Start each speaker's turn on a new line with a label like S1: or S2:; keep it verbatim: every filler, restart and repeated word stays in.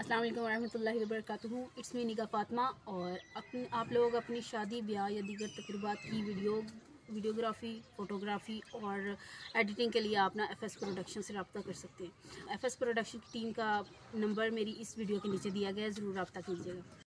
S1: अस्सलाम वालेकुम रहमतुल्लाहि व बरकातुहू। इट्स मी निगा फ़ातिमा। और अपने आप लोग अपनी शादी ब्याह या दीगर तकरीबात की वीडियो वीडियोग्राफ़ी फ़ोटोग्राफ़ी और एडिटिंग के लिए आप ना एफ एस प्रोडक्शन से रब्ता कर सकते हैं। एफ एस प्रोडक्शन की टीम का नंबर मेरी इस वीडियो के नीचे दिया गया है, ज़रूर रब्ता कीजिएगा।